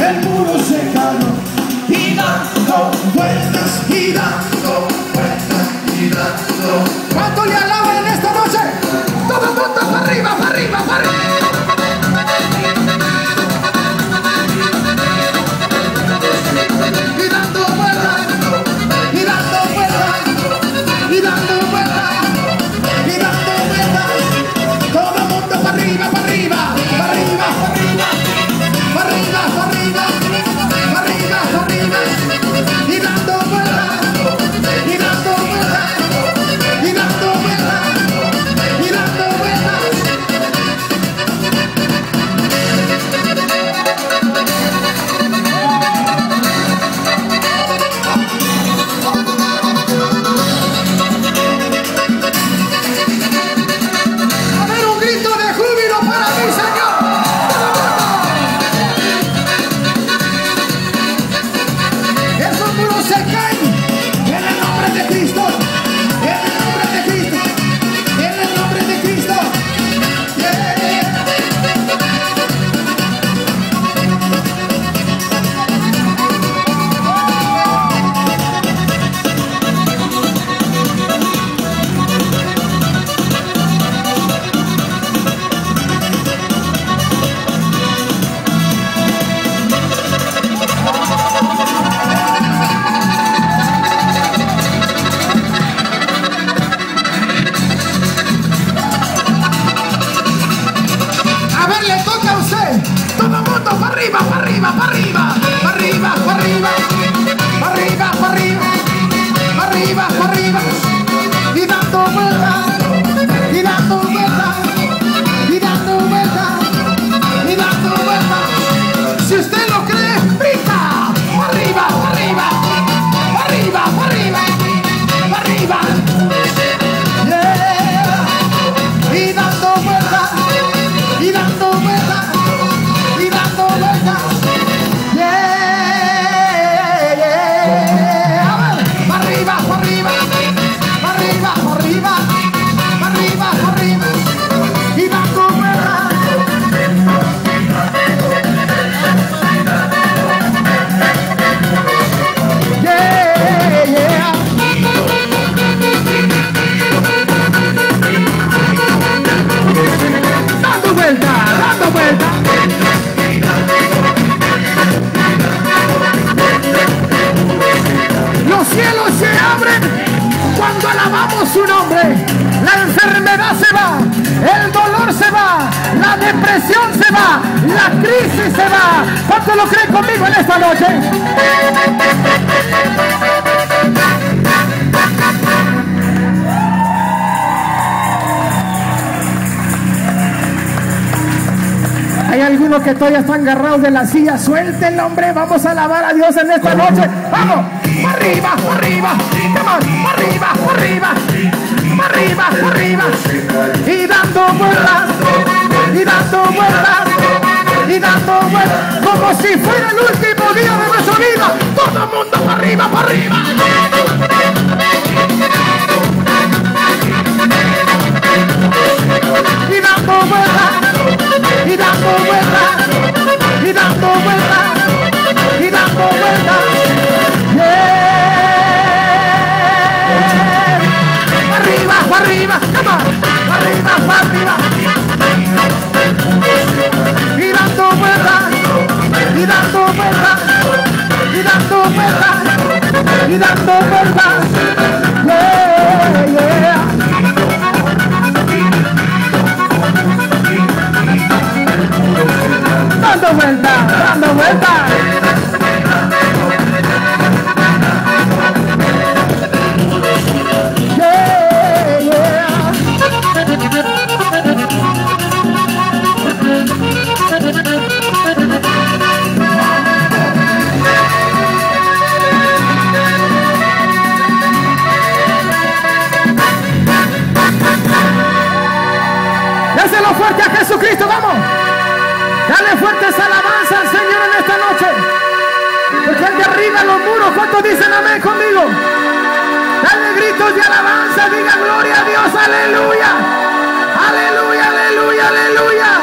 el muro se cayó. Y dando vueltas, y dando vueltas, y dando. ¿Cuánto le alaban en esta noche? Todo el mundo para arriba, para arriba, para arriba. Y dando vueltas, y dando vueltas, y dando vueltas, y dando vueltas. Todo el mundo para arriba, para arriba, para arriba, para arriba, para arriba, para arriba, para arriba, para arriba. Y dando vueltas, y dando vueltas, y dando vueltas, y dando vueltas. A ver, un grito de júbilo para mi Señor. Esos muros se caen en el nombre de Cristo, en el nombre de Cristo, en el nombre de Cristo. A ver, le toca a usted. Todo el mundo para arriba, para arriba, para arriba, para arriba, para arriba, para arriba, para arriba, para arriba, para arriba. Y dando vueltas, y dando vueltas, y dando vueltas, y dando vueltas. Si usted lo cree, grita. Para arriba, para arriba, para arriba, para arriba, para arriba. Yeah. Y dando vueltas, y dando vueltas, y dando vueltas. Yeah, yeah. A ver, para arriba, para arriba, para arriba, para arriba, para arriba, para arriba. Y dando vueltas. Yeah, yeah. Dando vuelta, dando vuelta. Los cielos se abren cuando alabamos su nombre. La enfermedad se va, el dolor se va, la depresión se va, la crisis se va. ¿Cuántos lo creen conmigo en esta noche? Hay algunos que todavía están agarrados de la silla. Suelten, hombre. Vamos a alabar a Dios en esta noche. Vamos. Para arriba, para arriba. Para arriba, para arriba. Para arriba, para arriba. Y dando vueltas. Y dando vueltas. Y dando vueltas. Como si fuera el último día de nuestra vida. Todo el mundo para arriba, para arriba. Y dando vueltas. Y dando vueltas, y dando vueltas, y dando vueltas. Yeah. Para arriba, para arriba, come on. Para arriba, para arriba. Y dando vueltas, y dando vueltas, y dando vueltas, y dando vueltas. Yeah, yeah. Dando vueltas, dando vueltas. Yeah, yeah. Dáselo fuerte a Jesucristo, vamos. Dale fuertes alabanzas al Señor en esta noche. Porque el de arriba los muros, ¿cuántos dicen amén conmigo? Dale gritos de alabanza, diga gloria a Dios, aleluya. Aleluya, aleluya, aleluya.